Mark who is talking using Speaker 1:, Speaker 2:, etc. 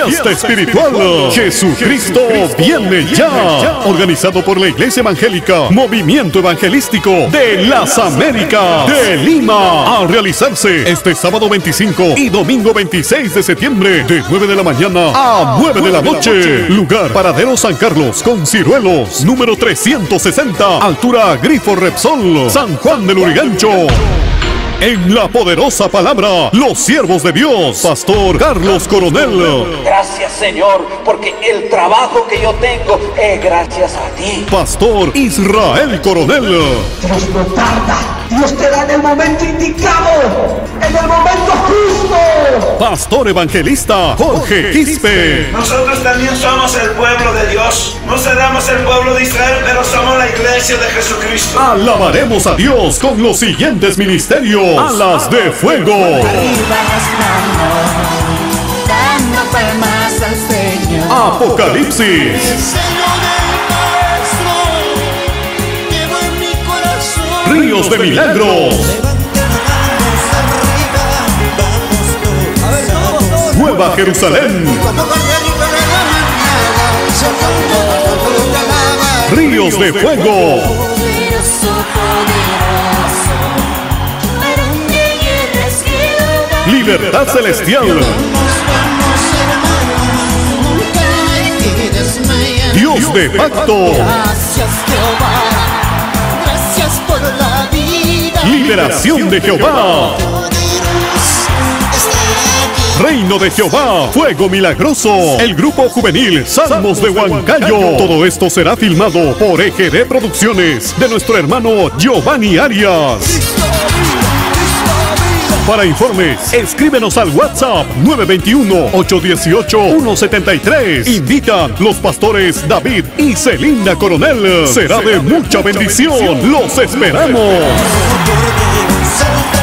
Speaker 1: Fiesta espiritual. Jesucristo viene ya. Organizado por la Iglesia Evangélica Movimiento Evangelístico de las Américas de Lima. A realizarse este sábado 25 y domingo 26 de septiembre de 9 de la mañana a 9 de la noche. Lugar: Paradero San Carlos con Ciruelos, número 360, altura Grifo Repsol, San Juan del Urigancho. En la poderosa palabra, los siervos de Dios, Pastor Carlos Coronel.
Speaker 2: Gracias, Señor, porque el trabajo que yo tengo es gracias a ti.
Speaker 1: Pastor Israel Coronel.
Speaker 3: Dios no tarda, Dios te da en el momento indicado, en el momento justo.
Speaker 1: Pastor Evangelista Jorge Quispe.
Speaker 4: Nosotros también somos el pueblo de Dios. No seremos el pueblo de Israel, pero somos la iglesia de Jesucristo.
Speaker 1: Alabaremos a Dios con los siguientes ministerios: Alas de Fuego, Apocalipsis, Ríos de Milagros, Nueva Jerusalén, Ríos de Fuego, Libertad Celestial, Dios de Pacto, Liberación de Jehová, Reino de Jehová, Fuego Milagroso, el grupo juvenil Salmos de Huancayo. Todo esto será filmado por EGD Producciones de nuestro hermano Giovanni Arias. Para informes, escríbenos al WhatsApp 921-818-173. Invitan los pastores David y Celinda Coronel. Será de mucha bendición. ¡Los esperamos!